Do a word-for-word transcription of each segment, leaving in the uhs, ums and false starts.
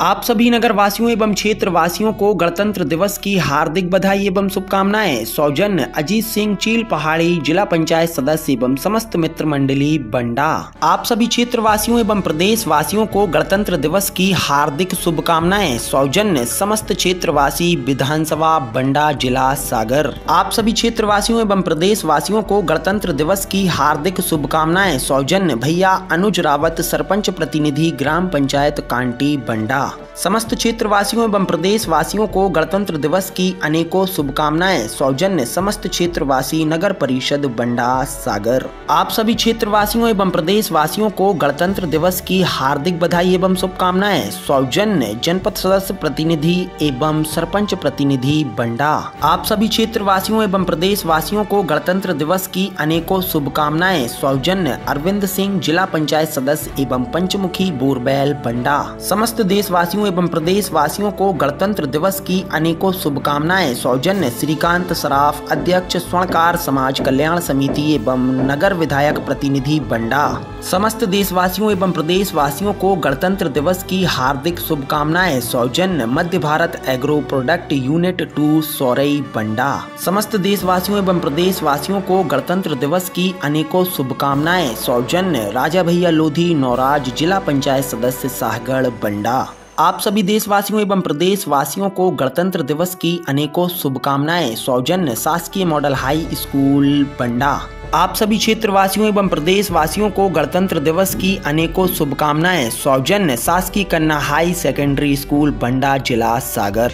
आप सभी नगर वासियों एवं क्षेत्र वासियों को गणतंत्र दिवस की हार्दिक बधाई एवं शुभकामनाएं। सौजन्य अजीत सिंह चील पहाड़ी, जिला पंचायत सदस्य एवं समस्त मित्र मंडली बंडा। आप सभी क्षेत्र वासियों एवं प्रदेश वासियों को गणतंत्र दिवस की हार्दिक शुभकामनाएं। सौजन्य समस्त क्षेत्रवासी, विधानसभा बंडा, जिला सागर। आप सभी क्षेत्र वासियों एवं प्रदेश वासियों को गणतंत्र दिवस की हार्दिक शुभकामनाएं। सौजन्य भैया अनुज रावत, सरपंच प्रतिनिधि, ग्राम पंचायत कांटी बंडा। समस्त क्षेत्र वासियों एवं प्रदेश वासियों को गणतंत्र दिवस की अनेकों शुभकामनाएं। सौजन्य समस्त क्षेत्रवासी, नगर परिषद बंडा सागर। आप सभी क्षेत्र वासियों एवं प्रदेश वासियों को गणतंत्र दिवस की हार्दिक बधाई एवं शुभकामनाएं। सौजन्य जनपद सदस्य प्रतिनिधि एवं सरपंच प्रतिनिधि बंडा। आप सभी क्षेत्र वासियों एवं प्रदेश वासियों को गणतंत्र दिवस की अनेकों शुभकामनाएं। सौजन्य अरविंद सिंह, जिला पंचायत सदस्य एवं पंचमुखी बोरबैल बंडा। समस्त देशवासियों एवं प्रदेश वासियों को गणतंत्र दिवस की अनेकों शुभकामनाएं। सौजन्य श्रीकांत सराफ, अध्यक्ष स्वर्णकार समाज कल्याण समिति एवं नगर विधायक प्रतिनिधि बंडा। समस्त देशवासियों एवं प्रदेश वासियों को गणतंत्र दिवस की हार्दिक शुभकामनाएं। सौजन्य Madhya Bharat agro product unit two Saurai Banda. समस्त देशवासियों एवं प्रदेश वासियों को गणतंत्र दिवस की अनेकों शुभकामनाएं। सौजन्य राजा भैया लोधी नौराज, जिला पंचायत सदस्य साहगढ़ बंडा। आप सभी देशवासियों एवं प्रदेश वासियों को गणतंत्र दिवस की अनेकों शुभकामनाएं। सौजन्य शासकीय मॉडल हाई स्कूल बंडा। आप सभी क्षेत्र वासियों एवं प्रदेश वासियों को गणतंत्र दिवस की अनेकों शुभकामनाएं। सौजन्य शासकीय कन्या हाई सेकेंडरी स्कूल बंडा, जिला सागर।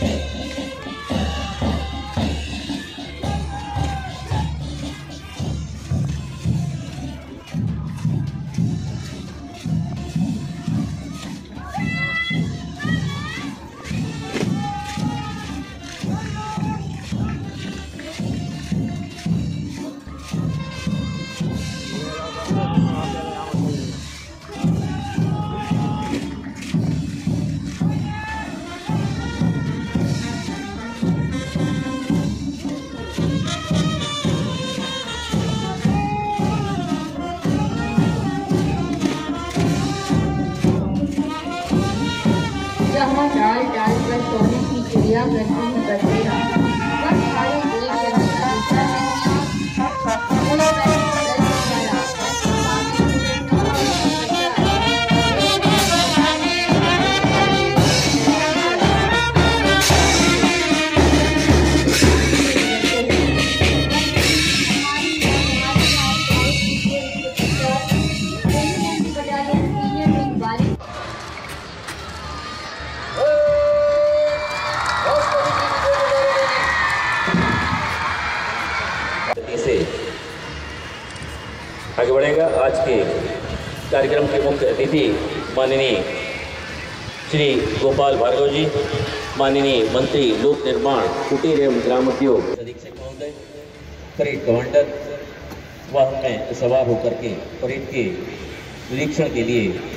जहाँ डाल डाल पर सोने की चिड़िया करती है बसेरा, वह सारे देश के अंदर से आगे बढ़ेगा। आज के कार्यक्रम के मुख्य अतिथि माननीय श्री गोपाल भार्गव जी, माननीय मंत्री लोक निर्माण, कुटीर एवं ग्रामोद्योग अधीक्षक महोदय, परेड कमांडर वाहन में सवार होकर के परेड के निरीक्षण के लिए